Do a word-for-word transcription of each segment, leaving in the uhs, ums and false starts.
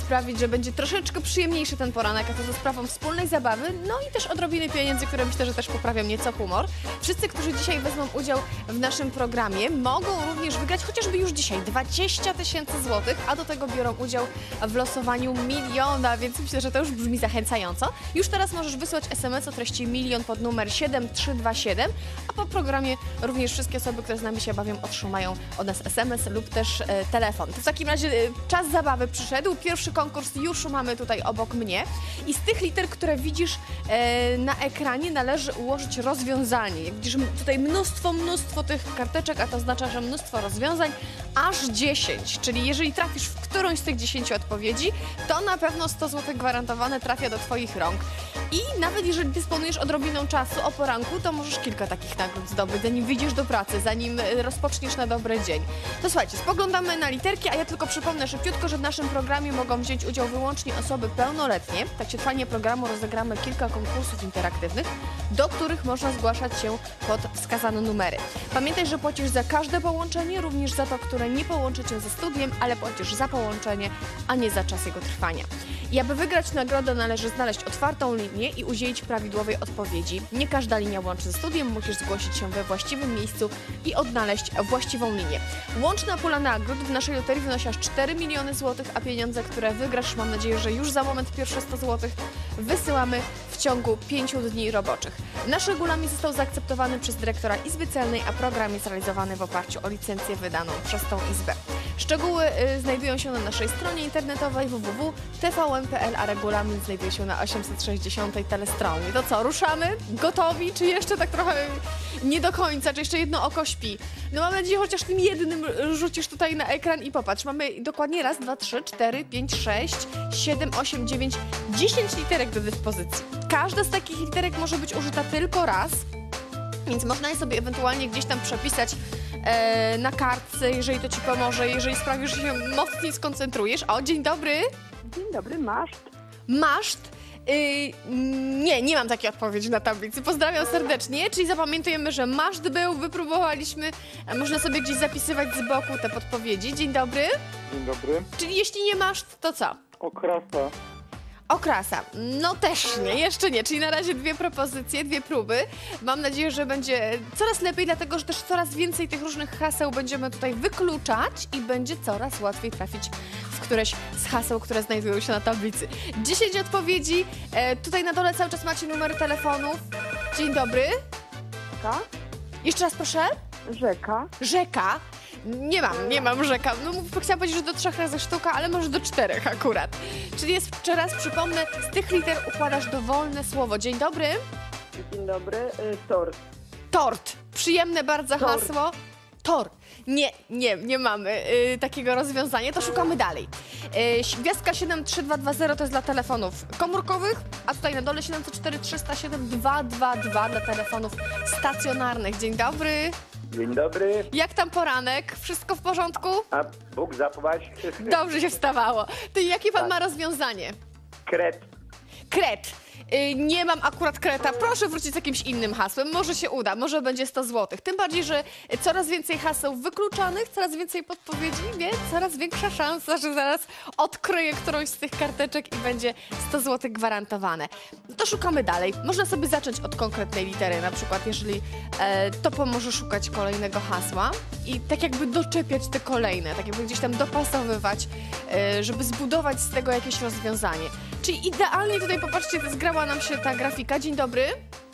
sprawić, że będzie troszeczkę przyjemniejszy ten poranek, a to za sprawą wspólnej zabawy, no i też odrobiny pieniędzy, które myślę, że też poprawią nieco humor. Wszyscy, którzy dzisiaj wezmą udział w naszym programie, mogą również wygrać chociażby już dzisiaj dwadzieścia tysięcy złotych, a do tego biorą udział w losowaniu miliona, więc myślę, że to już brzmi zachęcająco. Już teraz możesz wysłać es em es o treści milion pod numer siedem trzy dwa siedem, a po programie również wszystkie osoby, które z nami się bawią, otrzymają od nas es em es lub też e, telefon. To w takim razie e, czas zabawy przyszedł. Pierwszy konkurs już mamy tutaj obok mnie i z tych liter, które widzisz e, na ekranie, należy ułożyć rozwiązanie. Jak widzisz tutaj mnóstwo, mnóstwo tych karteczek, a to oznacza, że mnóstwo rozwiązań, aż dziesięć, czyli jeżeli trafisz w którąś z tych dziesięciu odpowiedzi, to na pewno sto złotych gwarantowane trafia do Twoich rąk. I nawet jeżeli dysponujesz odrobiną czasu o poranku, to możesz kilka takich nagród zdobyć, zanim wyjdziesz do pracy, zanim rozpoczniesz na dobry dzień. To słuchajcie, spoglądamy na literki, a ja tylko przypomnę szybciutko, że w naszym programie mogą wziąć udział wyłącznie osoby pełnoletnie. W trakcie trwania programu rozegramy kilka konkursów interaktywnych, do których można zgłaszać się pod wskazane numery. Pamiętaj, że płacisz za każde połączenie, również za to, które nie połączy cię ze studiem, ale płacisz za połączenie, a nie za czas jego trwania. I aby wygrać nagrodę, należy znaleźć otwartą linię i udzielić prawidłowej odpowiedzi. Nie każda linia łączy ze studiem, musisz zgłosić się we właściwym miejscu i odnaleźć właściwą linię. Łączna pula nagród w naszej loterii wynosi aż cztery miliony złotych, a pieniądze, które wygrasz, mam nadzieję, że już za moment pierwsze sto złotych, wysyłamy w ciągu pięciu dni roboczych. Nasz regulamin został zaakceptowany przez dyrektora Izby Celnej, a program jest realizowany w oparciu o licencję wydaną przez tą Izbę. Szczegóły y, znajdują się na naszej stronie internetowej w w w kropka t v n kropka p l, a regulamin znajduje się na osiemset sześćdziesiątej telestronie. To co, ruszamy? Gotowi? Czy jeszcze tak trochę nie do końca? Czy jeszcze jedno oko śpi? No mam nadzieję, chociaż tym jednym rzucisz tutaj na ekran i popatrz. Mamy dokładnie raz, dwa, trzy, cztery, pięć, sześć, siedem, osiem, dziewięć, dziesięć literek do dyspozycji. Każda z takich literek może być użyta tylko raz, więc można je sobie ewentualnie gdzieś tam przepisać e, na kartce, jeżeli to ci pomoże, jeżeli sprawisz, że się mocniej skoncentrujesz. O, dzień dobry. Dzień dobry, maszt. Maszt? Yy, nie, nie mam takiej odpowiedzi na tablicy. Pozdrawiam serdecznie, czyli zapamiętujemy, że maszt był, wypróbowaliśmy. Można sobie gdzieś zapisywać z boku te podpowiedzi. Dzień dobry. Dzień dobry. Czyli jeśli nie maszt, to co? Okrasa. Okrasa. No też nie, jeszcze nie. Czyli na razie dwie propozycje, dwie próby. Mam nadzieję, że będzie coraz lepiej, dlatego że też coraz więcej tych różnych haseł będziemy tutaj wykluczać i będzie coraz łatwiej trafić w któreś z haseł, które znajdują się na tablicy. dziesięć odpowiedzi. E, tutaj na dole cały czas macie numery telefonów. Dzień dobry. Rzeka. Jeszcze raz proszę. Rzeka. Rzeka. Nie mam, nie mam rzeka. No, chciałam powiedzieć, że do trzech razy sztuka, ale może do czterech akurat. Czyli jeszcze raz przypomnę, z tych liter układasz dowolne słowo. Dzień dobry. Dzień dobry, y, tort. Tort. Przyjemne bardzo Tort. hasło. Tort. Nie, nie, nie mamy y, takiego rozwiązania, to szukamy dalej. Y, gwiazdka siedem trzy dwa dwa zero to jest dla telefonów komórkowych, a tutaj na dole siedem cztery trzysta siedem dwa dwa dwa dla telefonów stacjonarnych. Dzień dobry. Dzień dobry. Jak tam poranek? Wszystko w porządku? A Bóg zapłać. Dobrze się wstawało. To jakie pan Tak. ma rozwiązanie? Kret. Kret. Y, nie mam akurat kreta. Proszę wrócić z jakimś innym hasłem. Może się uda, może będzie sto złotych. Tym bardziej, że coraz więcej haseł wykluczanych, coraz więcej podpowiedzi, więc coraz większa szansa, że zaraz odkryję którąś z tych karteczek i będzie sto złotych gwarantowane. No to szukamy dalej. Można sobie zacząć od konkretnej litery, na przykład jeżeli e, to pomoże szukać kolejnego hasła i tak jakby doczepiać te kolejne, tak jakby gdzieś tam dopasowywać, e, żeby zbudować z tego jakieś rozwiązanie. Czyli idealnie tutaj, popatrzcie, zgrała nam się ta grafika. Dzień dobry.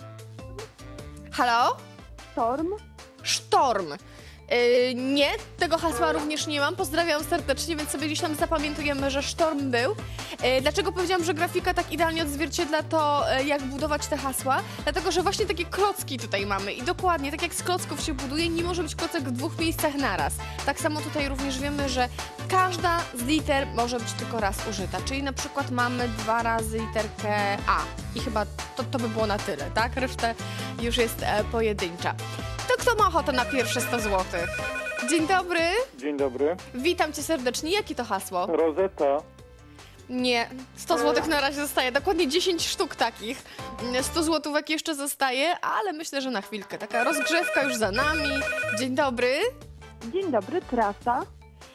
Halo? Storm. Sztorm. Yy, nie, tego hasła również nie mam. Pozdrawiam serdecznie, więc sobie gdzieś tam zapamiętujemy, że sztorm był. Yy, dlaczego powiedziałam, że grafika tak idealnie odzwierciedla to, yy, jak budować te hasła? Dlatego, że właśnie takie klocki tutaj mamy i dokładnie, tak jak z klocków się buduje, nie może być klocek w dwóch miejscach naraz. Tak samo tutaj również wiemy, że każda z liter może być tylko raz użyta, czyli na przykład mamy dwa razy literkę A i chyba to, to by było na tyle, tak? Reszta już jest e, pojedyncza. To kto ma ochotę na pierwsze sto złotych? Dzień dobry. Dzień dobry. Witam cię serdecznie. Jakie to hasło? Rozeta. Nie, sto złotych na razie zostaje. Dokładnie dziesięć sztuk takich. sto złotówek jeszcze zostaje, ale myślę, że na chwilkę. Taka rozgrzewka już za nami. Dzień dobry. Dzień dobry, trasa.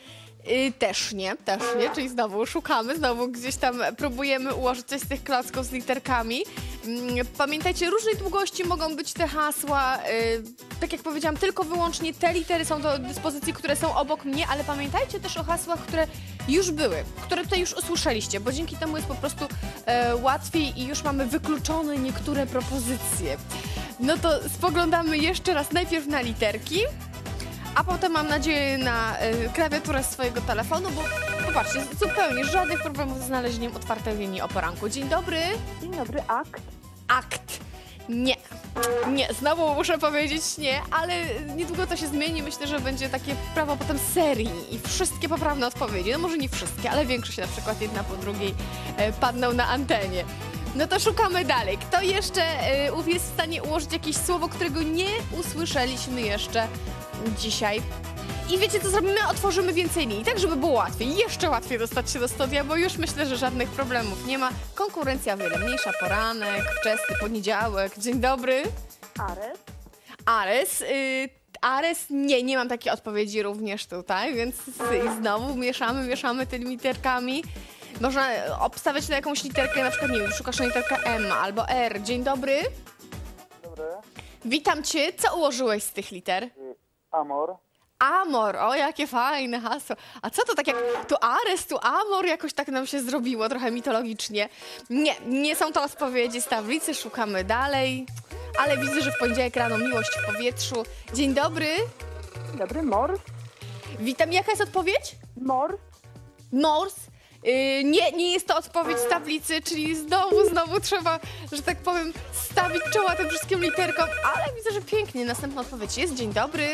Y, też nie, też nie, czyli znowu szukamy, znowu gdzieś tam próbujemy ułożyć coś z tych klocków z literkami. Mm, Pamiętajcie, różnej długości mogą być te hasła, y, tak jak powiedziałam, tylko wyłącznie te litery są do dyspozycji, które są obok mnie, ale pamiętajcie też o hasłach, które już były, które tutaj już usłyszeliście, bo dzięki temu jest po prostu e, łatwiej i już mamy wykluczone niektóre propozycje. No to spoglądamy jeszcze raz najpierw na literki, a potem mam nadzieję na y, klawiaturę swojego telefonu, bo popatrzcie, zupełnie żadnych problemów z znalezieniem otwartej linii o poranku. Dzień dobry. Dzień dobry, akt. Akt. Nie. Nie, znowu muszę powiedzieć nie, ale niedługo to się zmieni. Myślę, że będzie takie prawo potem serii i wszystkie poprawne odpowiedzi. No może nie wszystkie, ale większość na przykład jedna po drugiej e, padną na antenie. No to szukamy dalej. Kto jeszcze e, jest w stanie ułożyć jakieś słowo, którego nie usłyszeliśmy jeszcze dzisiaj? I wiecie co zrobimy? Otworzymy więcej linii, tak żeby było łatwiej, jeszcze łatwiej dostać się do studia, bo już myślę, że żadnych problemów nie ma. Konkurencja o wiele mniejsza, poranek, wczesny poniedziałek. Dzień dobry. Ares. Ares. Y, Ares, nie, nie mam takiej odpowiedzi również tutaj, więc i znowu mieszamy, mieszamy tymi literkami. Można obstawiać na jakąś literkę, na przykład, nie wiem, szukasz na literkę M albo R. Dzień dobry. Dobry. Witam cię. Co ułożyłeś z tych liter? Amor. Amor, o jakie fajne hasło. A co to tak jak tu Ares, tu Amor, jakoś tak nam się zrobiło, trochę mitologicznie. Nie, nie są to odpowiedzi z tablicy, szukamy dalej. Ale widzę, że w poniedziałek rano miłość w powietrzu. Dzień dobry. Dzień dobry, mors. Witam, jaka jest odpowiedź? Mors. Mors? Yy, nie, nie jest to odpowiedź z tablicy, czyli znowu, znowu trzeba, że tak powiem, stawić czoła tym wszystkim literkom, ale widzę, że pięknie. Następna odpowiedź jest. Dzień dobry.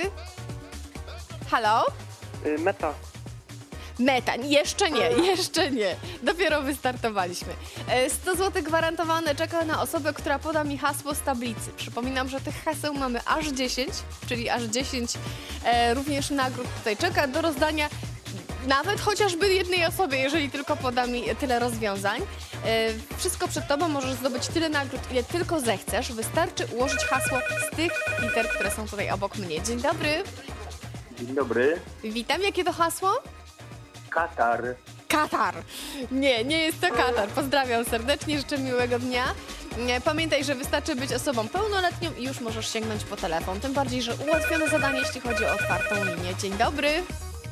Halo? Y, meta. Meta. Jeszcze nie, jeszcze nie. Dopiero wystartowaliśmy. E, sto złotych gwarantowane czeka na osobę, która poda mi hasło z tablicy. Przypominam, że tych haseł mamy aż dziesięć, czyli aż dziesięć e, również nagród tutaj czeka do rozdania. Nawet chociażby jednej osobie, jeżeli tylko poda mi tyle rozwiązań. E, wszystko przed tobą, możesz zdobyć tyle nagród, ile tylko zechcesz. Wystarczy ułożyć hasło z tych liter, które są tutaj obok mnie. Dzień dobry. Dzień dobry. Witam. Jakie to hasło? Katar. Katar. Nie, nie jest to Katar. Pozdrawiam serdecznie, życzę miłego dnia. Nie, Pamiętaj, że wystarczy być osobą pełnoletnią i już możesz sięgnąć po telefon. Tym bardziej, że ułatwione zadanie, jeśli chodzi o otwartą linię. Dzień dobry.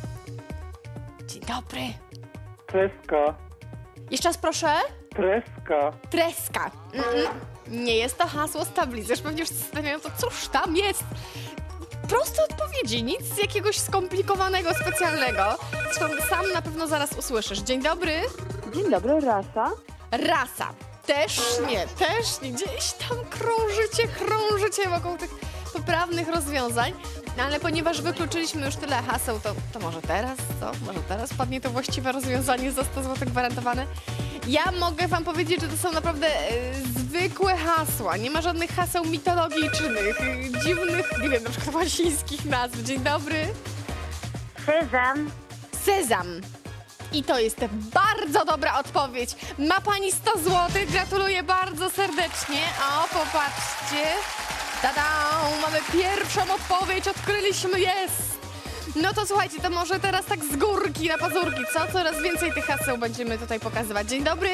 Dzień dobry. Treska. Jeszcze raz proszę. Treska. Treska. Mm-mm. Nie jest to hasło z tablicy. Już pewnie już zastanawiają, to cóż tam jest. Proste odpowiedzi, nic jakiegoś skomplikowanego, specjalnego. Zresztą sam na pewno zaraz usłyszysz. Dzień dobry. Dzień dobry, rasa. Rasa. Też nie, też nie. Gdzieś tam krążycie, krążycie wokół tych poprawnych rozwiązań. No ale ponieważ wykluczyliśmy już tyle haseł, to, to może teraz, co? Może teraz padnie to właściwe rozwiązanie za sto złotych gwarantowane. Ja mogę wam powiedzieć, że to są naprawdę e, zwykłe hasła. Nie ma żadnych haseł mitologicznych, e, dziwnych, nie wiem, na przykład łacińskich nazw. Dzień dobry. Sezam. Sezam. I to jest bardzo dobra odpowiedź. Ma pani sto złotych, gratuluję bardzo serdecznie. O, popatrzcie. Tada! Mamy pierwszą odpowiedź, odkryliśmy, jest! No to słuchajcie, to może teraz tak z górki na pazurki, co? Coraz więcej tych haseł będziemy tutaj pokazywać. Dzień dobry.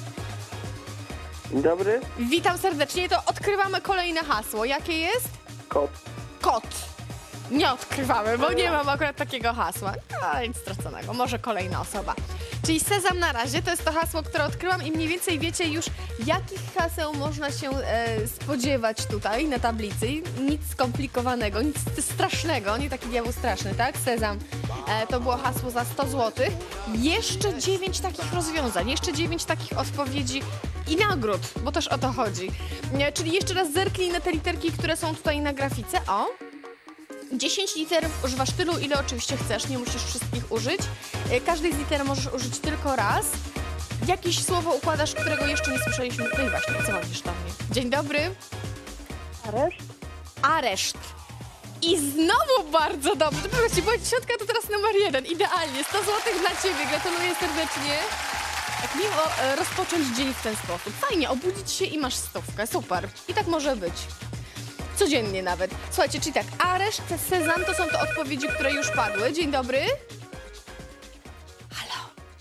Dzień dobry. Witam serdecznie, to odkrywamy kolejne hasło. Jakie jest? Kot. Kot. Nie odkrywamy, bo nie mam akurat takiego hasła. A nic straconego, może kolejna osoba. Czyli Sezam na razie to jest to hasło, które odkryłam i mniej więcej wiecie już, jakich haseł można się e, spodziewać tutaj na tablicy. Nic skomplikowanego, nic strasznego, nie taki diabeł straszny, tak? Sezam e, to było hasło za sto złotych. Jeszcze dziewięć takich rozwiązań, jeszcze dziewięć takich odpowiedzi i nagród, bo też o to chodzi. E, czyli jeszcze raz zerknij na te literki, które są tutaj na grafice. O! dziesięć liter używasz tylu, ile oczywiście chcesz, nie musisz wszystkich użyć. Każdej z liter możesz użyć tylko raz. Jakieś słowo układasz, którego jeszcze nie słyszeliśmy. No i właśnie, co mówisz do mnie? Dzień dobry. Areszt. Areszt. I znowu bardzo dobrze. Popatrzcie, bo dziesiątka to teraz numer jeden. Idealnie. sto złotych dla ciebie. Gratuluję serdecznie. Jak miło e, rozpocząć dzień w ten sposób. Fajnie, obudzić się i masz stówkę. Super. I tak może być. Codziennie nawet. Słuchajcie, czyli tak, areszt, sezam to są te odpowiedzi, które już padły. Dzień dobry.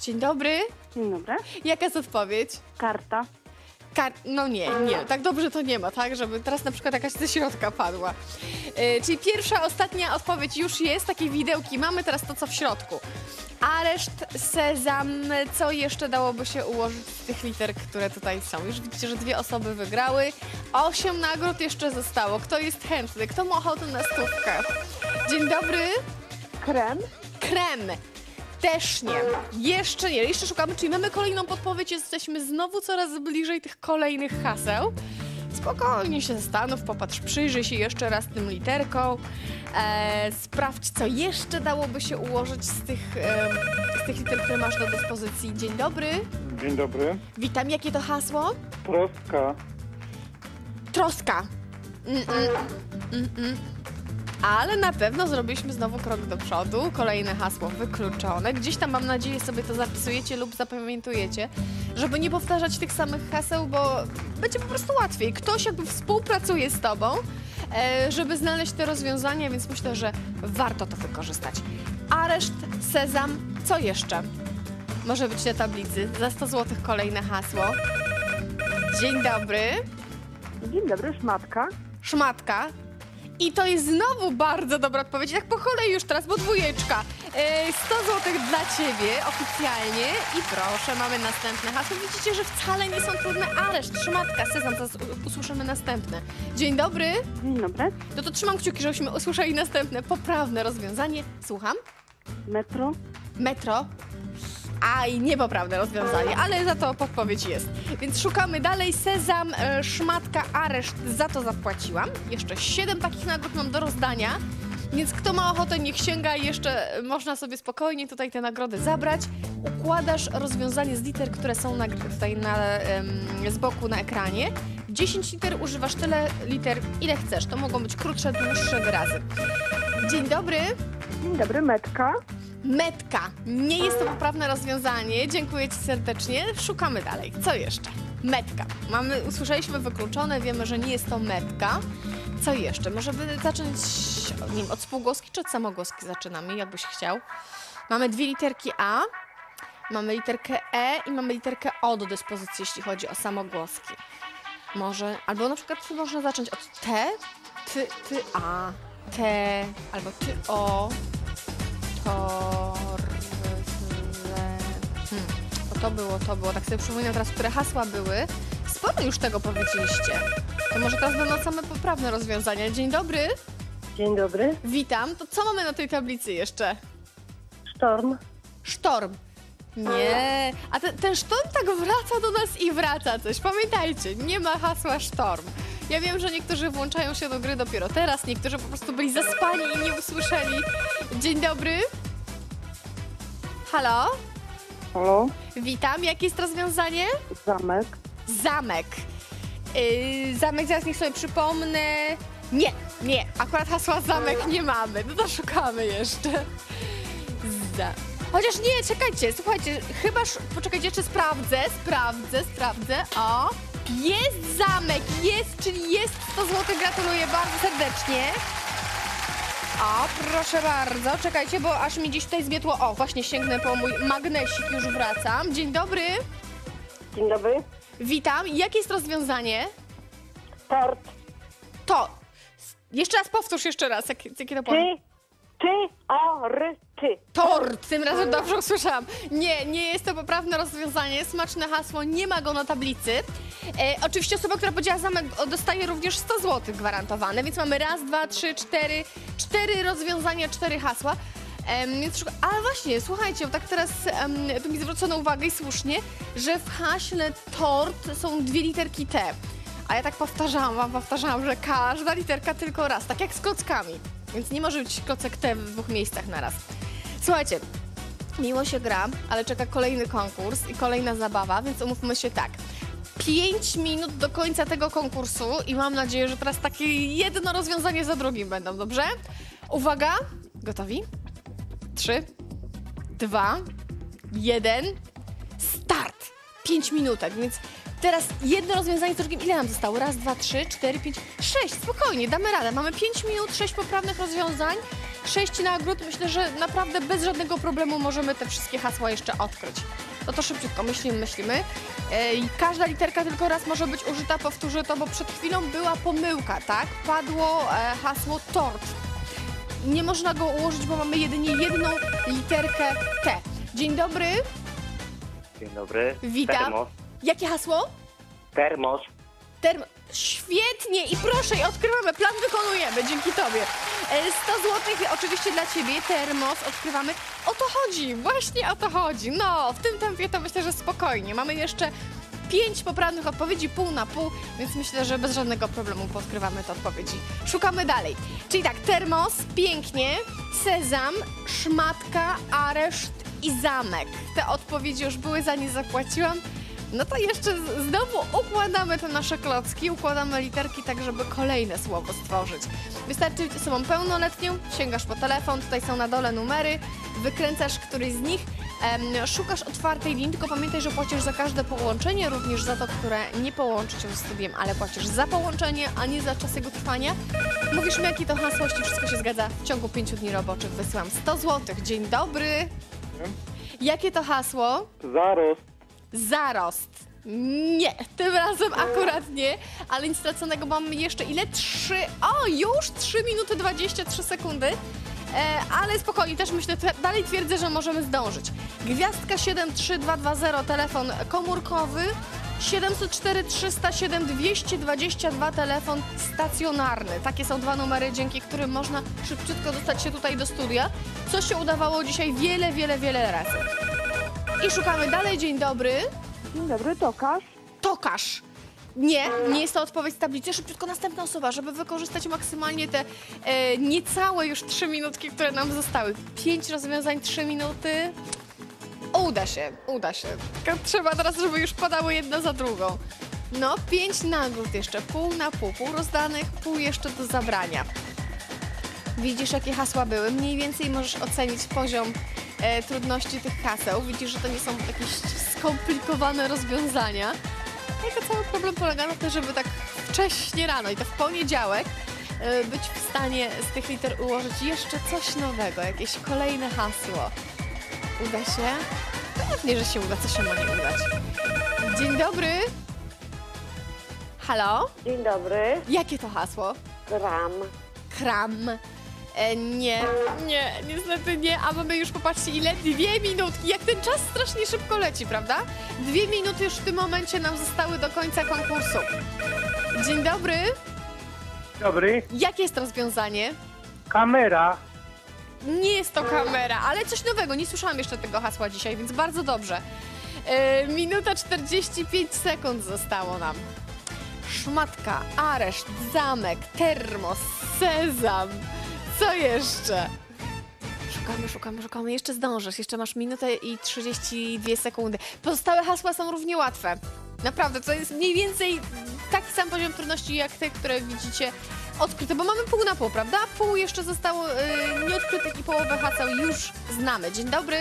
Dzień dobry. Dzień dobry. Jaka jest odpowiedź? Karta. Kar no nie, nie, tak dobrze to nie ma, tak? Żeby teraz na przykład jakaś ze środka padła. Yy, czyli pierwsza, ostatnia odpowiedź już jest, takie widełki. Mamy teraz to, co w środku. Areszt, sezam, co jeszcze dałoby się ułożyć z tych liter, które tutaj są? Już widzicie, że dwie osoby wygrały. Osiem nagród jeszcze zostało. Kto jest chętny? Kto ma ochotę na stówkę? Dzień dobry. Krem. Krem. Też nie. Jeszcze nie. Jeszcze szukamy, czyli mamy kolejną podpowiedź. Jesteśmy znowu coraz bliżej tych kolejnych haseł. Spokojnie się zastanów, popatrz, przyjrzyj się jeszcze raz tym literkom. E, sprawdź, co jeszcze dałoby się ułożyć z tych, e, z tych liter, które masz do dyspozycji. Dzień dobry. Dzień dobry. Witam. Jakie to hasło? Troska. Troska. Mm-mm. Mm-mm. Ale na pewno zrobiliśmy znowu krok do przodu. Kolejne hasło wykluczone. Gdzieś tam, mam nadzieję, sobie to zapisujecie lub zapamiętujecie, żeby nie powtarzać tych samych haseł, bo będzie po prostu łatwiej. Ktoś jakby współpracuje z tobą, e, żeby znaleźć te rozwiązania, więc myślę, że warto to wykorzystać. Areszt, sezam, co jeszcze? Może być na tablicy. Za sto złotych kolejne hasło. Dzień dobry. Dzień dobry, szmatka. Szmatka. I to jest znowu bardzo dobra odpowiedź. Tak po kolei już teraz, bo dwójeczka. Yy, sto złotych dla ciebie oficjalnie. I proszę, mamy następne hasło. Widzicie, że wcale nie są trudne. Areszt, szmatka, sezam, zaraz usłyszymy następne. Dzień dobry. Dzień dobry. No to trzymam kciuki, żebyśmy usłyszeli następne poprawne rozwiązanie. Słucham? Metro. Metro. Aj, niepoprawne rozwiązanie, ale za to podpowiedź jest. Więc szukamy dalej. Sezam, e, szmatka, areszt, za to zapłaciłam. Jeszcze siedem takich nagród mam do rozdania, więc kto ma ochotę, niech sięga i jeszcze można sobie spokojnie tutaj te nagrody zabrać. Układasz rozwiązanie z liter, które są na, tutaj na, em, z boku na ekranie. dziesięć liter, używasz tyle liter, ile chcesz. To mogą być krótsze, dłuższe wyrazy. Dzień dobry. Dzień dobry, metka. Metka. Nie jest to poprawne rozwiązanie. Dziękuję ci serdecznie. Szukamy dalej. Co jeszcze? Metka. Mamy, usłyszeliśmy wykluczone, wiemy, że nie jest to metka. Co jeszcze? Może by zacząć, nie wiem, od spółgłoski czy od samogłoski zaczynamy, jakbyś chciał. Mamy dwie literki A, mamy literkę E i mamy literkę O do dyspozycji, jeśli chodzi o samogłoski. Może, albo na przykład można zacząć od T, ty, ty, A, T, albo ty, O. Tor... Hmm. O, to było, to było. Tak sobie przypominam teraz, które hasła były. Sporo już tego powiedzieliście. To może teraz będą same poprawne rozwiązania. Dzień dobry. Dzień dobry. Witam. To co mamy na tej tablicy jeszcze? Sztorm. Sztorm. Nie. A te, ten sztorm tak wraca do nas i wraca coś. Pamiętajcie, nie ma hasła sztorm. Ja wiem, że niektórzy włączają się do gry dopiero teraz, niektórzy po prostu byli zaspani i nie usłyszeli. Dzień dobry. Halo? Halo? Witam. Jakie jest rozwiązanie? Zamek. Zamek. Yy, zamek, zaraz niech sobie przypomnę. Nie, nie. Akurat hasła zamek nie mamy. No to szukamy jeszcze. Za... Chociaż nie, czekajcie, słuchajcie, chyba... sz- Poczekajcie, jeszcze sprawdzę, sprawdzę, sprawdzę. O, jest zamek, jest, czyli jest sto złotych. Gratuluję bardzo serdecznie. O, proszę bardzo, czekajcie, bo aż mi gdzieś tutaj zmietło. O, właśnie sięgnę po mój magnesik, już wracam. Dzień dobry, Dzień dobry. witam. Jakie jest rozwiązanie? Tort. To. Jeszcze raz powtórz jeszcze raz, jak, jakie to powiem. Ty, o, ry, ty. Tort! Tym razem dobrze usłyszałam. Nie, nie jest to poprawne rozwiązanie. Smaczne hasło, nie ma go na tablicy. E, oczywiście osoba, która powiedziała zamek, o, dostaje również sto złotych gwarantowane, więc mamy raz, dwa, trzy, cztery, cztery rozwiązania, cztery hasła. Em, więc szuka... Ale właśnie, słuchajcie, bo tak teraz em, tu mi zwrócono uwagę i słusznie, że w haśle tort są dwie literki T. A ja tak powtarzałam wam, powtarzałam, że każda literka tylko raz, tak jak z klockami. Więc nie może być klocek T w dwóch miejscach na raz. Słuchajcie, miło się gra, ale czeka kolejny konkurs i kolejna zabawa, więc umówmy się tak. Pięć minut do końca tego konkursu i mam nadzieję, że teraz takie jedno rozwiązanie za drugim będą, dobrze? Uwaga, gotowi? Trzy, dwa, jeden, start! Pięć minutek, więc teraz jedno rozwiązanie za drugim. Ile nam zostało? Raz, dwa, trzy, cztery, pięć, sześć. Spokojnie, damy radę. Mamy pięć minut, sześć poprawnych rozwiązań. Sześć nagród, myślę, że naprawdę bez żadnego problemu możemy te wszystkie hasła jeszcze odkryć. No to szybciutko, myślimy, myślimy. Ej, każda literka tylko raz może być użyta, powtórzę to, bo przed chwilą była pomyłka, tak? Padło e, hasło tort. Nie można go ułożyć, bo mamy jedynie jedną literkę T. Dzień dobry. Dzień dobry. Witam. Termos. Jakie hasło? Termos. Term... Świetnie i proszę, i odkrywamy, plan wykonujemy, dzięki tobie. E, sto złotych oczywiście dla ciebie, termos odkrywamy. O to chodzi, właśnie o to chodzi. No, w tym tempie to myślę, że spokojnie. Mamy jeszcze pięć poprawnych odpowiedzi, pół na pół, więc myślę, że bez żadnego problemu podkrywamy te odpowiedzi. Szukamy dalej. Czyli tak, termos, pięknie, sezam, szmatka, areszt i zamek. Te odpowiedzi już były, za nie zapłaciłam. No to jeszcze z- znowu układamy te nasze klocki, układamy literki tak, żeby kolejne słowo stworzyć. Wystarczy mieć osobą pełnoletnią, sięgasz po telefon, tutaj są na dole numery, wykręcasz któryś z nich, em, szukasz otwartej linii, tylko pamiętaj, że płacisz za każde połączenie, również za to, które nie połączy cię ze studiem, ale płacisz za połączenie, a nie za czas jego trwania. Mówisz mi, jakie to hasło, jeśli wszystko się zgadza, w ciągu pięciu dni roboczych wysyłam sto złotych. Dzień dobry. Jakie to hasło? Zarost. Zarost. Nie, tym razem akurat nie, ale nic straconego, mamy jeszcze ile? Trzy, o już trzy minuty dwadzieścia trzy sekundy, e, ale spokojnie, też myślę, te, dalej twierdzę, że możemy zdążyć. Gwiazdka siedem trzy dwa dwa zero, telefon komórkowy, siedemset cztery trzysta siedem dwieście dwadzieścia dwa, telefon stacjonarny. Takie są dwa numery, dzięki którym można szybciutko dostać się tutaj do studia, co się udawało dzisiaj wiele, wiele, wiele razy. I szukamy dalej. Dzień dobry. Dzień dobry, Tokarz. Tokarz. Nie, nie jest to odpowiedź z tablicy. Szybciutko następna osoba, żeby wykorzystać maksymalnie te e, niecałe już trzy minutki, które nam zostały. Pięć rozwiązań, trzy minuty. Uda się, uda się. Tylko trzeba teraz, żeby już padały jedna za drugą. No, pięć nagród jeszcze, pół na pół, pół rozdanych, pół jeszcze do zabrania. Widzisz, jakie hasła były? Mniej więcej możesz ocenić poziom e, trudności tych haseł. Widzisz, że to nie są jakieś skomplikowane rozwiązania. Tylko cały problem polega na tym, żeby tak wcześnie rano i to w poniedziałek e, być w stanie z tych liter ułożyć jeszcze coś nowego, jakieś kolejne hasło. Uda się? Pewnie, że się uda. Co się ma nie udać? Dzień dobry. Halo? Dzień dobry. Jakie to hasło? Gram. Kram. E, nie, nie, niestety nie, a mamy już, popatrzcie, ile? Dwie minutki, jak ten czas strasznie szybko leci, prawda? Dwie minuty już w tym momencie nam zostały do końca konkursu. Dzień dobry, Dobry. jakie jest rozwiązanie? Kamera. Nie jest to kamera, ale coś nowego, nie słyszałam jeszcze tego hasła dzisiaj, więc bardzo dobrze. E, minuta czterdzieści pięć sekund zostało nam. Szmatka, areszt, zamek, termos, sezam. Co jeszcze? Szukamy, szukamy, szukamy. Jeszcze zdążysz. Jeszcze masz minutę i trzydzieści dwie sekundy. Pozostałe hasła są równie łatwe. Naprawdę, to jest mniej więcej taki sam poziom trudności jak te, które widzicie odkryte, bo mamy pół na pół, prawda? Pół jeszcze zostało yy, nieodkrytych i połowę haseł już znamy. Dzień dobry.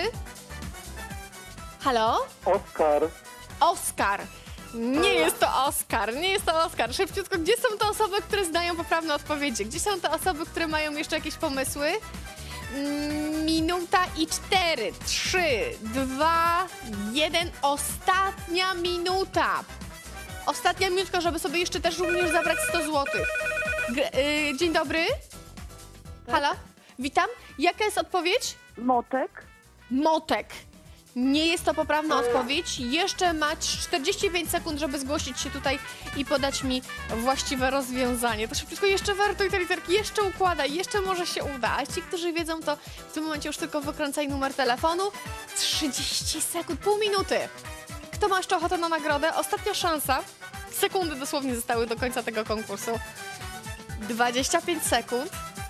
Halo? Oskar. Oskar. Nie jest to Oskar, nie jest to Oskar. Szybciutko, gdzie są te osoby, które znają poprawne odpowiedzi? Gdzie są te osoby, które mają jeszcze jakieś pomysły? Mm, Minuta i cztery, trzy, dwa, jeden. Ostatnia minuta. Ostatnia minutka, żeby sobie jeszcze też również zabrać sto złotych. Gr- yy, dzień dobry. Halo? Witam. Jaka jest odpowiedź? Motek. Motek. Nie jest to poprawna odpowiedź. Jeszcze macie czterdzieści pięć sekund, żeby zgłosić się tutaj i podać mi właściwe rozwiązanie. To szybciutko jeszcze wartuj te literki, jeszcze układaj, jeszcze może się uda. A ci, którzy wiedzą, to w tym momencie już tylko wykręcaj numer telefonu. trzydzieści sekund, pół minuty. Kto ma jeszcze ochotę na nagrodę? Ostatnia szansa. Sekundy dosłownie zostały do końca tego konkursu. dwadzieścia pięć sekund.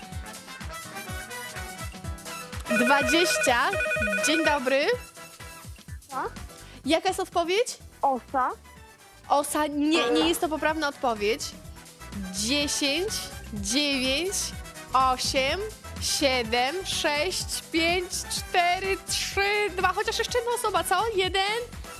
dwadzieścia. Dzień dobry. Jaka jest odpowiedź? Osa. Osa, nie, nie jest to poprawna odpowiedź. dziesięć, dziewięć, osiem, siedem, sześć, pięć, cztery, trzy, dwa. Chociaż jeszcze jedna osoba, co? jeden.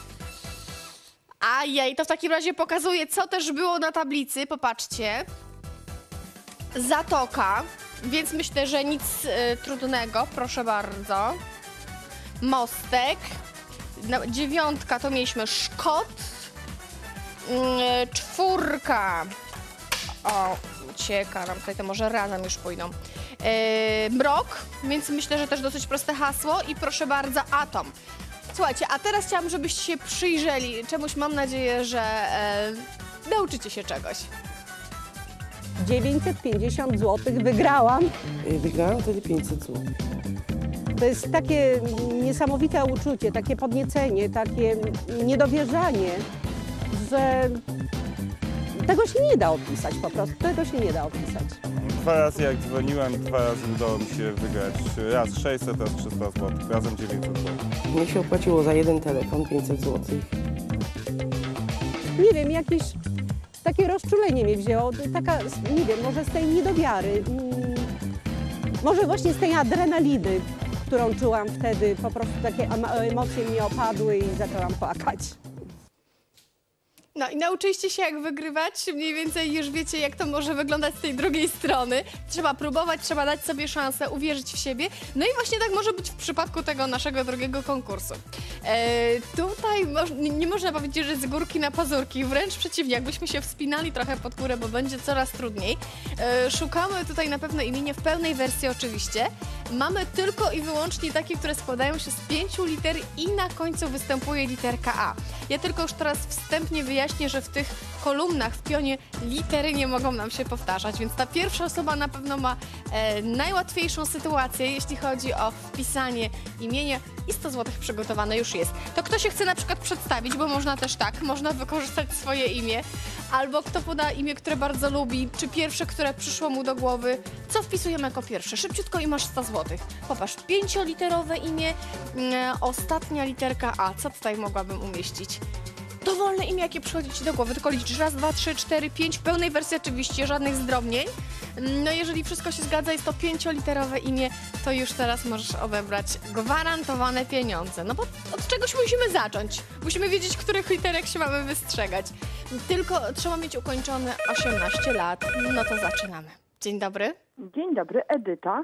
Ajej, to w takim razie pokazuję, co też było na tablicy. Popatrzcie. Zatoka, Więc myślę, że nic y, trudnego, proszę bardzo. Mostek. No, dziewiątka to mieliśmy Szkot. Y, czwórka. O, ucieka nam tutaj, to może razem już pójdą. Yy, mrok, więc myślę, że też dosyć proste hasło. I proszę bardzo, atom. Słuchajcie, a teraz chciałam, żebyście się przyjrzeli czemuś. Mam nadzieję, że e, nauczycie się czegoś. dziewięćset pięćdziesiąt złotych wygrałam. Wygrałam wtedy pięćset złotych. To jest takie niesamowite uczucie, takie podniecenie, takie niedowierzanie, że tego się nie da opisać po prostu, tego się nie da opisać. Dwa razy jak dzwoniłem, dwa razy udało mi się wygrać. Raz sześćset, raz trzysta złotych, razem dziewięćset złotych. Mnie się opłaciło za jeden telefon pięćset złotych. Nie wiem, jakieś takie rozczulenie mnie wzięło, taka, nie wiem, może z tej niedowiary, mm, może właśnie z tej adrenaliny, którą czułam wtedy, po prostu takie emocje mnie opadły i zaczęłam płakać. No i nauczyliście się, jak wygrywać, mniej więcej już wiecie, jak to może wyglądać z tej drugiej strony. Trzeba próbować, trzeba dać sobie szansę, uwierzyć w siebie. No i właśnie tak może być w przypadku tego naszego drugiego konkursu. E, tutaj moż, nie, nie można powiedzieć, że z górki na pazurki, wręcz przeciwnie, jakbyśmy się wspinali trochę pod górę, bo będzie coraz trudniej. E, szukamy tutaj na pewno imienia w pełnej wersji oczywiście. Mamy tylko i wyłącznie takie, które składają się z pięciu liter i na końcu występuje literka A. Ja tylko już teraz wstępnie wyjaśnię, że w tych kolumnach, w pionie litery nie mogą nam się powtarzać, więc ta pierwsza osoba na pewno ma e, najłatwiejszą sytuację, jeśli chodzi o wpisanie imienia i sto złotych przygotowane już jest. To kto się chce na przykład przedstawić, bo można też tak, można wykorzystać swoje imię, albo kto poda imię, które bardzo lubi, czy pierwsze, które przyszło mu do głowy, co wpisujemy jako pierwsze? Szybciutko i masz sto złotych. Popatrz, pięcioliterowe imię, e, ostatnia literka A. Co tutaj mogłabym umieścić? Dowolne imię, jakie przychodzi ci do głowy, tylko liczysz raz, dwa, trzy, cztery, pięć, w pełnej wersji oczywiście, żadnych zdrobnień. No jeżeli wszystko się zgadza, jest to pięcioliterowe imię, to już teraz możesz odebrać gwarantowane pieniądze. No bo od czegoś musimy zacząć. Musimy wiedzieć, których literek się mamy wystrzegać. Tylko trzeba mieć ukończone osiemnaście lat. No to zaczynamy. Dzień dobry. Dzień dobry, Edyta.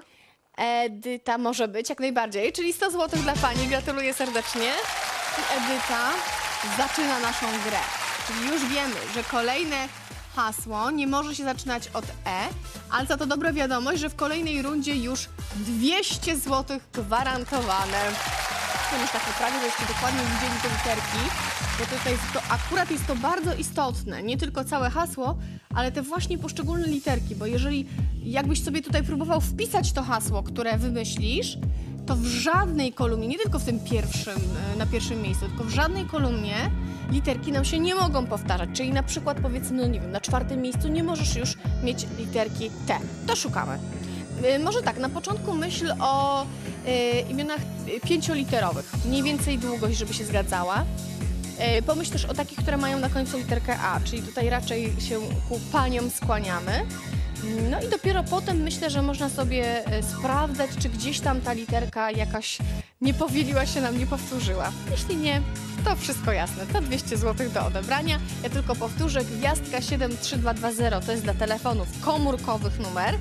Edyta może być, jak najbardziej, czyli sto złotych dla pani. Gratuluję serdecznie. I Edyta zaczyna naszą grę. Czyli już wiemy, że kolejne hasło nie może się zaczynać od E, ale za to dobra wiadomość, że w kolejnej rundzie już dwieście złotych gwarantowane. Chciałam już tak poprawić, żebyście dokładnie widzieli te literki, bo tutaj jest to, akurat jest to bardzo istotne. Nie tylko całe hasło, ale te właśnie poszczególne literki, bo jeżeli jakbyś sobie tutaj próbował wpisać to hasło, które wymyślisz, to w żadnej kolumnie, nie tylko w tym pierwszym, na pierwszym miejscu, tylko w żadnej kolumnie literki nam się nie mogą powtarzać. Czyli na przykład powiedzmy, no nie wiem, na czwartym miejscu nie możesz już mieć literki T. To szukamy. Yy, może tak, na początku myśl o yy, imionach pięcioliterowych. Mniej więcej długość, żeby się zgadzała. Yy, pomyśl też o takich, które mają na końcu literkę A, czyli tutaj raczej się ku paniom skłaniamy. No i dopiero potem myślę, że można sobie sprawdzać, czy gdzieś tam ta literka jakaś nie powieliła się nam, nie powtórzyła. Jeśli nie, to wszystko jasne. To dwieście złotych do odebrania. Ja tylko powtórzę, gwiazdka siedem trzy dwa dwa zero to jest dla telefonów komórkowych numer,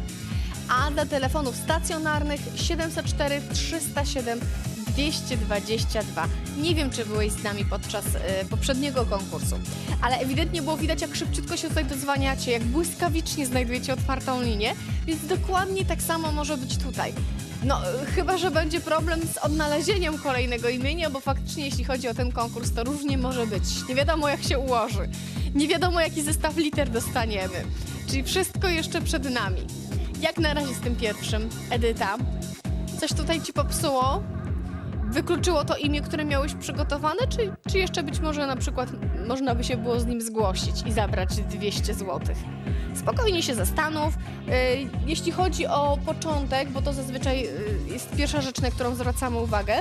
a dla telefonów stacjonarnych siedemset cztery trzysta siedem dwieście dwadzieścia dwa. Nie wiem, czy byłeś z nami podczas y, poprzedniego konkursu, ale ewidentnie było widać, jak szybciutko się tutaj dozwaniacie, jak błyskawicznie znajdujecie otwartą linię, więc dokładnie tak samo może być tutaj. No, y, chyba że będzie problem z odnalezieniem kolejnego imienia, bo faktycznie jeśli chodzi o ten konkurs, to różnie może być. Nie wiadomo, jak się ułoży. Nie wiadomo, jaki zestaw liter dostaniemy. Czyli wszystko jeszcze przed nami. Jak na razie z tym pierwszym, Edyta? Coś tutaj ci popsuło? Wykluczyło to imię, które miałeś przygotowane, czy, czy jeszcze być może na przykład można by się było z nim zgłosić i zabrać dwieście złotych? Spokojnie się zastanów. Yy, jeśli chodzi o początek, bo to zazwyczaj yy, jest pierwsza rzecz, na którą zwracamy uwagę,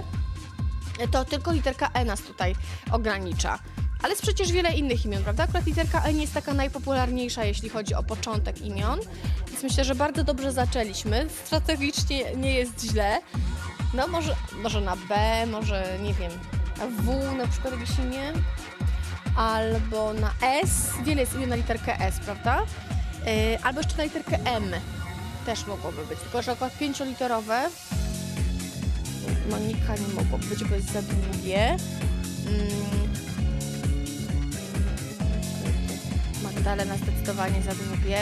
to tylko literka E nas tutaj ogranicza. Ale jest przecież wiele innych imion, prawda? Akurat literka E nie jest taka najpopularniejsza, jeśli chodzi o początek imion, więc myślę, że bardzo dobrze zaczęliśmy. Strategicznie nie jest źle. No może, może na B, może nie wiem, na W na przykład jakieś imię, albo na S, wiele jest imion na literkę S, prawda? Yy, albo jeszcze na literkę M. też mogłoby być, tylko że akurat pięcioliterowe. Monika nie mogłoby być, bo jest za długie. Mm. Magdalena zdecydowanie za długie.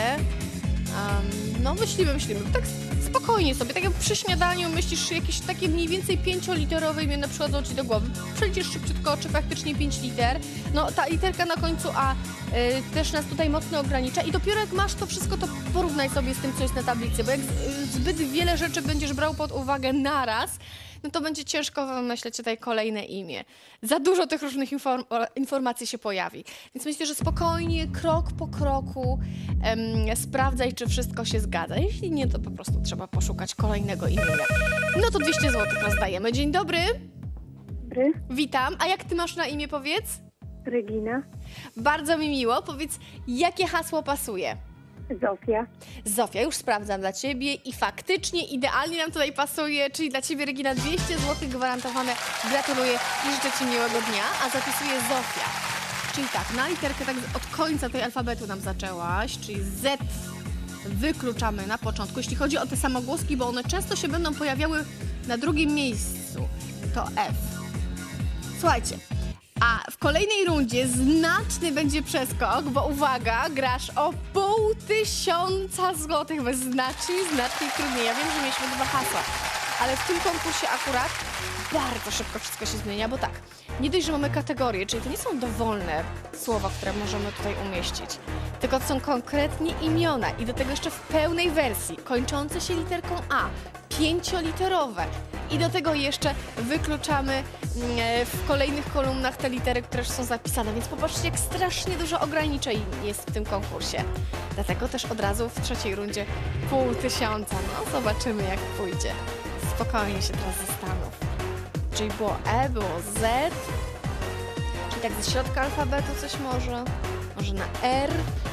Um, no myślimy, myślimy. Tak spokojnie sobie, tak jak przy śniadaniu myślisz jakieś takie mniej więcej pięcioliterowe imiona przychodzą ci do głowy. Przeliczysz szybciutko, czy faktycznie pięć liter. No ta literka na końcu A y, też nas tutaj mocno ogranicza i dopiero jak masz to wszystko, to porównaj sobie z tym, co jest na tablicy, bo jak z, zbyt wiele rzeczy będziesz brał pod uwagę naraz, no to będzie ciężko wymyśleć tutaj kolejne imię. Za dużo tych różnych inform informacji się pojawi. Więc myślę, że spokojnie, krok po kroku em, sprawdzaj, czy wszystko się zgadza. Jeśli nie, to po prostu trzeba poszukać kolejnego imienia. No to dwieście złotych rozdajemy. Dzień dobry. Dobry. Witam. A jak ty masz na imię, powiedz? Regina. Bardzo mi miło. Powiedz, jakie hasło pasuje? Zofia. Zofia, już sprawdzam dla ciebie i faktycznie idealnie nam tutaj pasuje, czyli dla ciebie, Regina, dwieście złotych gwarantowane. Gratuluję i życzę ci miłego dnia, a zapisuję Zofia. Czyli tak, na literkę tak od końca tej alfabetu nam zaczęłaś, czyli Z wykluczamy na początku. Jeśli chodzi o te samogłoski, bo one często się będą pojawiały na drugim miejscu, to F. Słuchajcie, a w kolejnej rundzie znaczny będzie przeskok, bo uwaga, grasz o pół tysiąca złotych, bez znacznie, znacznie trudniej. Ja wiem, że mieliśmy dwa hasła, ale w tym konkursie akurat bardzo szybko wszystko się zmienia, bo tak, nie dość, że mamy kategorie, czyli to nie są dowolne słowa, które możemy tutaj umieścić, tylko to są konkretnie imiona i do tego jeszcze w pełnej wersji, kończące się literką A, pięcioliterowe. I do tego jeszcze wykluczamy w kolejnych kolumnach te litery, które już są zapisane, więc popatrzcie, jak strasznie dużo ograniczeń jest w tym konkursie. Dlatego też od razu w trzeciej rundzie pół tysiąca. No, zobaczymy, jak pójdzie. Spokojnie się teraz zastanów. Czyli było E, było Z, czyli tak ze środka alfabetu coś może, może na R.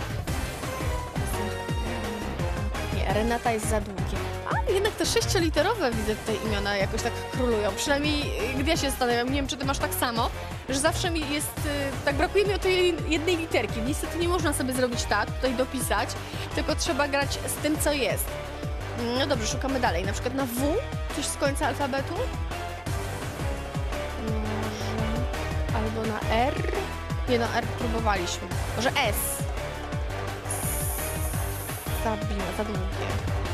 Nie, Renata jest za długie. A jednak te sześcioliterowe, widzę tutaj imiona jakoś tak królują. Przynajmniej gdy ja się zastanawiam, nie wiem, czy ty masz tak samo, że zawsze mi jest, tak brakuje mi o tej jednej literki. Niestety nie można sobie zrobić tak, tutaj dopisać, tylko trzeba grać z tym, co jest. No dobrze, szukamy dalej. Na przykład na W, coś z końca alfabetu. Może albo na R. Nie, na R próbowaliśmy. Może S. Sabina, za długie.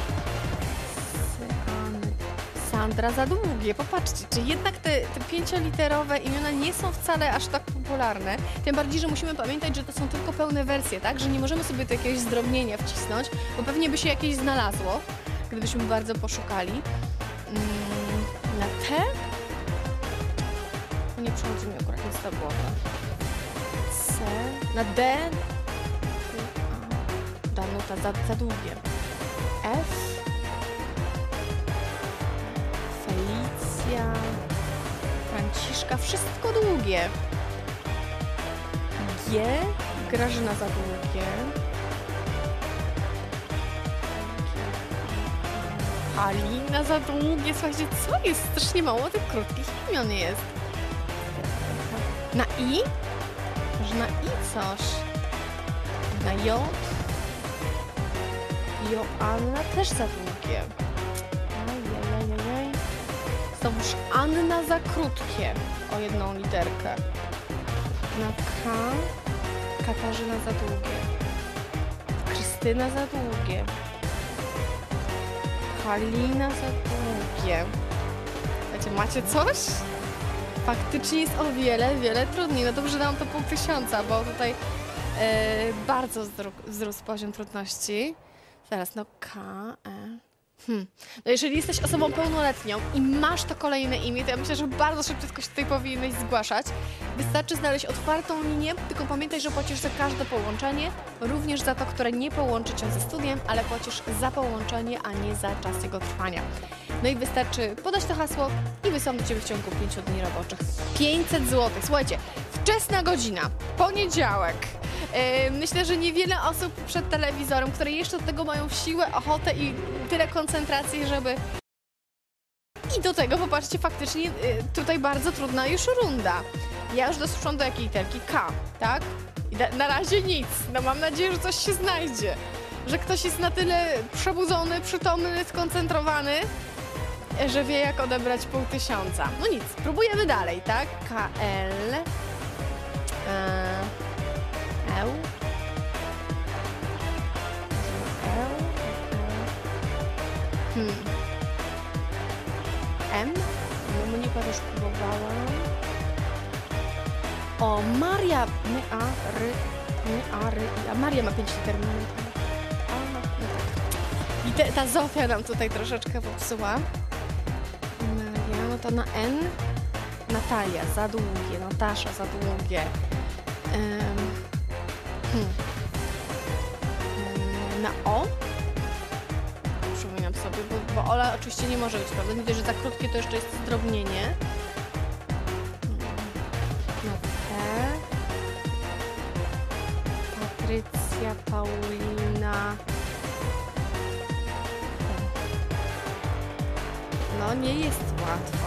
Sandra za długie. Popatrzcie, czy jednak te, te pięcioliterowe imiona nie są wcale aż tak popularne. Tym bardziej, że musimy pamiętać, że to są tylko pełne wersje, tak? Że nie możemy sobie tu jakiegoś zdrobnienia wcisnąć, bo pewnie by się jakieś znalazło, gdybyśmy bardzo poszukali. Mm, na T? No nie przychodzi mi akurat nic do głowy. C? Na D? Danuta, za, za długie. F? Felicja, Franciszka, wszystko długie. G, Grażyna za długie. Alina za długie. Słuchajcie, co jest? Strasznie mało tych krótkich imion jest. Na I? Może na I coś? Na J? Joanna też za długie. Ajajajajaj. Znowuż Anna za krótkie o jedną literkę. Na K Katarzyna za długie. Krystyna za długie. Halina za długie. Słuchajcie, macie coś? Faktycznie jest o wiele, wiele trudniej. No dobrze, dałam to pół tysiąca, bo tutaj yy, bardzo wzrósł poziom trudności. Zaraz, no K, E. Hmm. No jeżeli jesteś osobą pełnoletnią i masz to kolejne imię, to ja myślę, że bardzo szybciutko się tutaj powinieneś zgłaszać. Wystarczy znaleźć otwartą linię, tylko pamiętaj, że płacisz za każde połączenie, również za to, które nie połączy cię ze studiem, ale płacisz za połączenie, a nie za czas jego trwania. No i wystarczy podać to hasło i wysłam do ciebie w ciągu pięciu dni roboczych pięćset złotych. Słuchajcie, wczesna godzina, poniedziałek. Yy, myślę, że niewiele osób przed telewizorem, które jeszcze do tego mają siłę, ochotę i tyle koncentracji, żeby... I do tego, popatrzcie, faktycznie yy, tutaj bardzo trudna już runda. Ja już doszłam do jakiej literki? K, tak? I da, na razie nic. No mam nadzieję, że coś się znajdzie. że ktoś jest na tyle przebudzony, przytomny, skoncentrowany, że wie, jak odebrać pół tysiąca. No nic, próbujemy dalej, tak? K L e, L L Hmm. M? No Monika też próbowała. O, Maria. My, a, ry, my, a, ry, a Maria ma pięć liter. A, no, no tak. I te, ta Zofia nam tutaj troszeczkę popsuła. Maria, no to na N. Natalia, za długie. Natasza, za długie. Um, hmm. Na O? Przypominam sobie, bo, bo Ola oczywiście nie może być, prawda? Widzę, że za krótkie to jeszcze jest zdrobnienie. Na P. Patrycja, Paulina. No nie jest łatwo.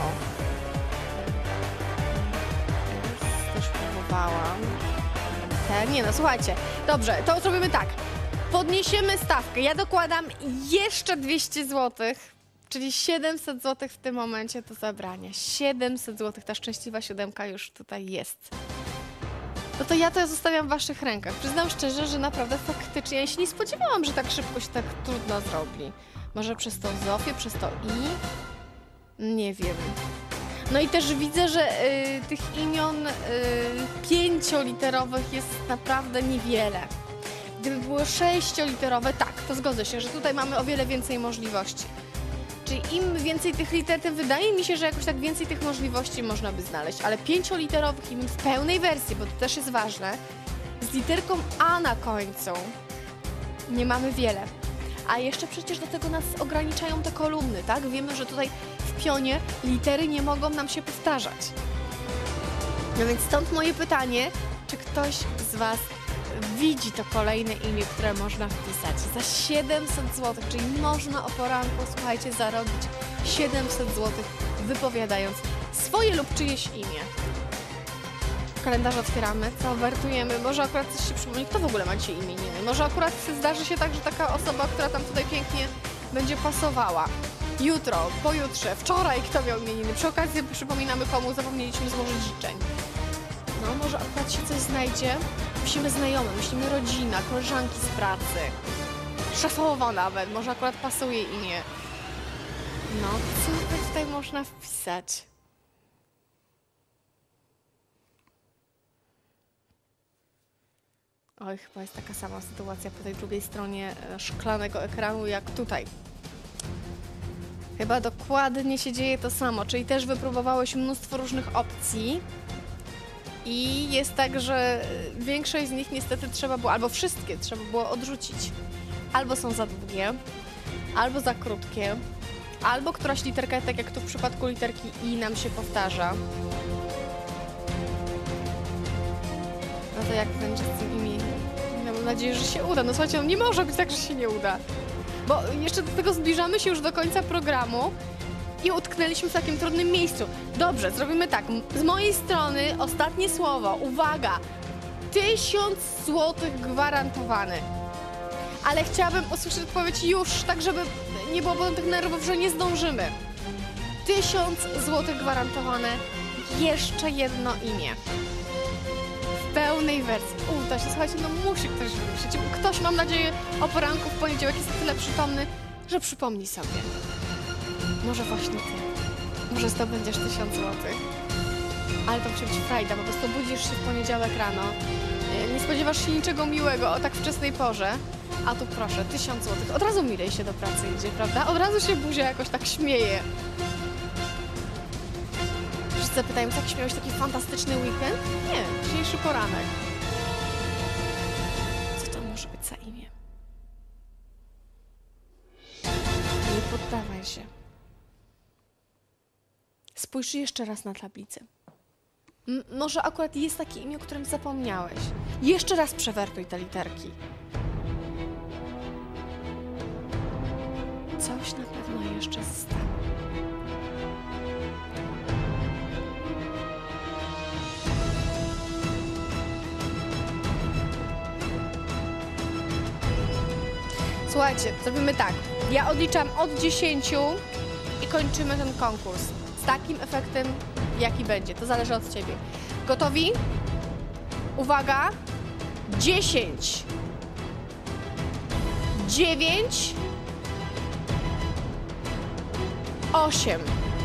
Też próbowałam. Te, nie no, słuchajcie. Dobrze, to zrobimy tak. Podniesiemy stawkę. Ja dokładam jeszcze dwieście złotych, czyli siedemset złotych w tym momencie do zabrania. siedemset złotych, ta szczęśliwa siódemka już tutaj jest. No to ja to zostawiam w waszych rękach. Przyznam szczerze, że naprawdę faktycznie ja się nie spodziewałam, że tak szybko się tak trudno zrobi. Może przez to Zofię, przez to I? Nie wiem. No i też widzę, że y, tych imion y, pięcioliterowych jest naprawdę niewiele. Gdyby były sześcioliterowe, tak, to zgodzę się, że tutaj mamy o wiele więcej możliwości. Czyli im więcej tych liter, tym wydaje mi się, że jakoś tak więcej tych możliwości można by znaleźć. Ale pięcioliterowych imion w pełnej wersji, bo to też jest ważne, z literką A na końcu nie mamy wiele. A jeszcze przecież do tego nas ograniczają te kolumny, tak? Wiemy, że tutaj w pionie litery nie mogą nam się powtarzać. No więc stąd moje pytanie, czy ktoś z was widzi to kolejne imię, które można wpisać za siedemset złotych, czyli można o poranku, słuchajcie, zarobić siedemset złotych, wypowiadając swoje lub czyjeś imię. Kalendarz otwieramy, co wertujemy, może akurat coś się przypomni, kto w ogóle ma dzisiaj imieniny, może akurat zdarzy się tak, że taka osoba, która tam tutaj pięknie będzie pasowała. Jutro, pojutrze, wczoraj kto miał imieniny, przy okazji przypominamy, komu zapomnieliśmy złożyć życzeń. No, może akurat się coś znajdzie. Myślimy znajomy, myślimy rodzina, koleżanki z pracy, szefowa nawet, może akurat pasuje imię. No, co tutaj można wpisać? Oj, chyba jest taka sama sytuacja po tej drugiej stronie szklanego ekranu jak tutaj. Chyba dokładnie się dzieje to samo, czyli też wypróbowałeś mnóstwo różnych opcji. I jest tak, że większość z nich niestety trzeba było, albo wszystkie trzeba było odrzucić. Albo są za długie, albo za krótkie, albo któraś literka, tak jak tu w przypadku literki I, nam się powtarza. No to jak będzie z tym imieniem? Mam nadzieję, że się uda. No słuchajcie, no nie może być tak, że się nie uda. Bo jeszcze do tego zbliżamy się już do końca programu. I utknęliśmy w takim trudnym miejscu. Dobrze, zrobimy tak. Z mojej strony ostatnie słowo. Uwaga! Tysiąc złotych gwarantowany. Ale chciałabym usłyszeć odpowiedź już, tak żeby nie było potem tych nerwów, że nie zdążymy. Tysiąc złotych gwarantowane. Jeszcze jedno imię. W pełnej wersji. U, to się, słuchajcie, no musi ktoś wymyślić. Ktoś, mam nadzieję, o poranku w poniedziałek jest tyle przytomny, że przypomni sobie. Może właśnie ty. Może zdobędziesz tysiąc złotych. Ale to musi być frajda, po prostu budzisz się w poniedziałek rano. Nie spodziewasz się niczego miłego o tak wczesnej porze. A tu proszę, tysiąc złotych. Od razu milej się do pracy idzie, prawda? Od razu się buzia jakoś tak śmieje. Wszyscy zapytają, co jakiś miałeś taki fantastyczny weekend? Nie, dzisiejszy poranek. Co to może być za imię? Nie poddawaj się. Spójrz jeszcze raz na tablicę. M- może akurat jest takie imię, o którym zapomniałeś. Jeszcze raz przewertuj te literki. Coś na pewno jeszcze zostało. Słuchajcie, zrobimy tak. Ja odliczam od dziesięciu i kończymy ten konkurs. Z takim efektem, jaki będzie. To zależy od ciebie. Gotowi? Uwaga. dziesięć. dziewięć. osiem.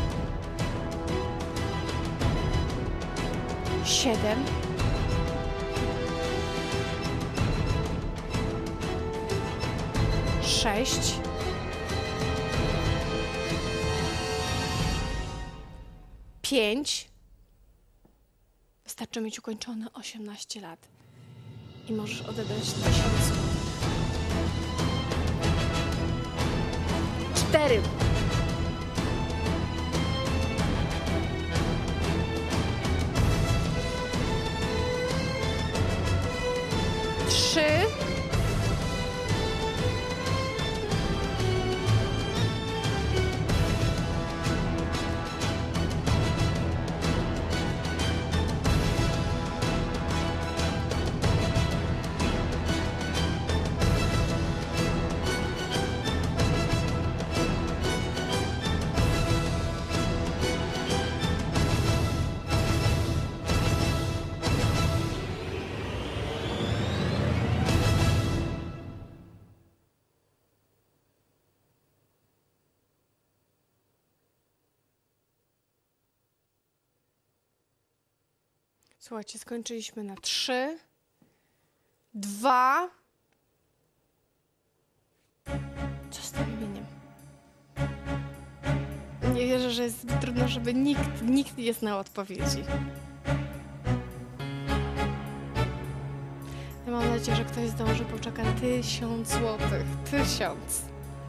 siedem. sześć. pięć. Wystarczy mieć ukończone osiemnaście lat. I możesz odebrać tysiąc. cztery. trzy. Słuchajcie, skończyliśmy na trzy, dwa. Co z tym imieniem? Nie wierzę, że jest zbyt trudno, żeby nikt, nikt nie znał odpowiedzi. Ja mam nadzieję, że ktoś zdąży, poczeka tysiąc złotych. Tysiąc.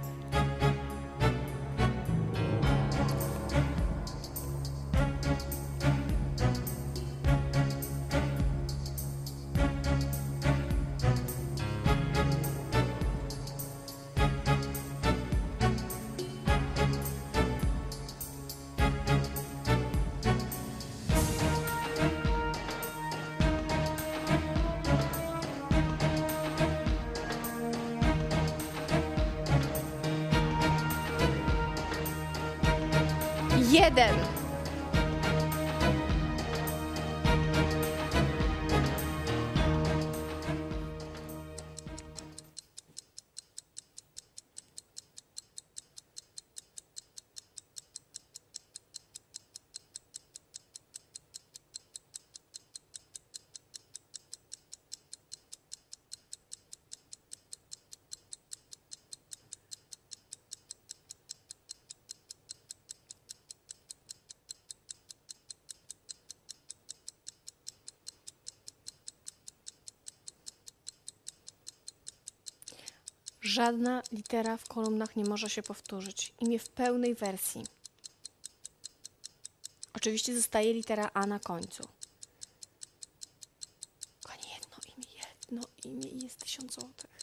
Jeden. Żadna litera w kolumnach nie może się powtórzyć. Imię w pełnej wersji. Oczywiście zostaje litera A na końcu. Kochani, jedno imię, jedno imię i jest tysiąc złotych.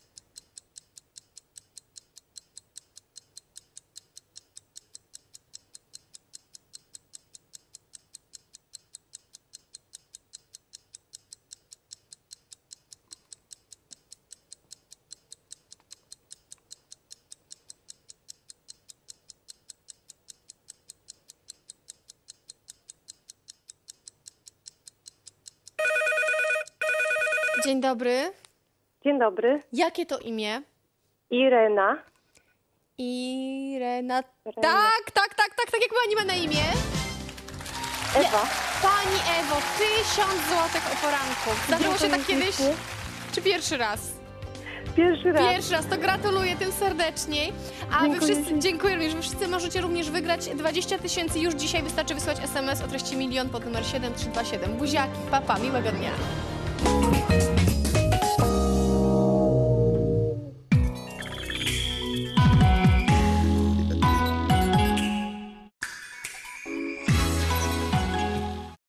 Dzień dobry. Dzień dobry. Jakie to imię? Irena. Irena. Irena. Tak, tak, tak, tak, tak jak pani ma na imię? Ewa. Pani Ewo, tysiąc złotych o poranku. Zdarzyło się tak Dziękuję kiedyś? ślicznie. Czy pierwszy raz? Pierwszy raz. Pierwszy raz, to gratuluję tym serdecznie. A wy Dziękuję wszyscy, ślicznie. dziękuję również, wy wszyscy możecie również wygrać dwadzieścia tysięcy. Już dzisiaj wystarczy wysłać es em es o treści milion pod numer siedem trzy dwa siedem. Buziaki, papa, miłego dnia.